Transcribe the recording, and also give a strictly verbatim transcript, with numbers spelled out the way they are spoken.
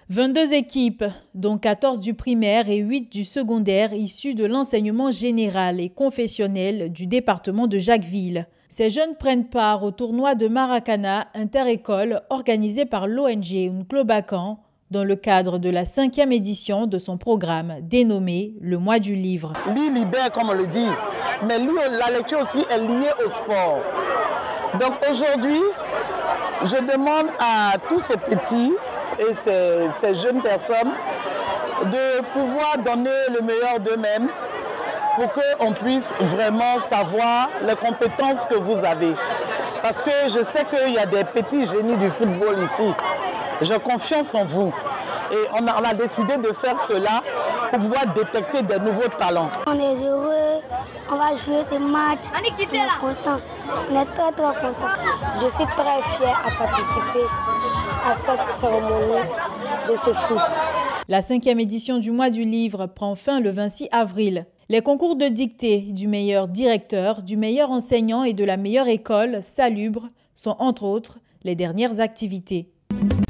vingt-deux équipes, dont quatorze du primaire et huit du secondaire, issues de l'enseignement général et confessionnel du département de Jacquesville. Ces jeunes prennent part au tournoi de Maracana inter-école organisé par l'O N G Unclobacan dans le cadre de la cinquième édition de son programme dénommé Le Mois du Livre. Lire libère, comme on le dit, mais lire, la lecture aussi est liée au sport. Donc aujourd'hui, je demande à tous ces petits et ces, ces jeunes personnes de pouvoir donner le meilleur d'eux-mêmes pour qu'on puisse vraiment savoir les compétences que vous avez. Parce que je sais qu'il y a des petits génies du football ici. J'ai confiance en vous. Et on a, on a décidé de faire cela pour pouvoir détecter des nouveaux talents. On est heureux, on va jouer ce match, on est content, on est très très content. Je suis très fière à participer à cette cérémonie de ce foot. La cinquième édition du Mois du Livre prend fin le vingt-six avril. Les concours de dictée du meilleur directeur, du meilleur enseignant et de la meilleure école salubre sont entre autres les dernières activités.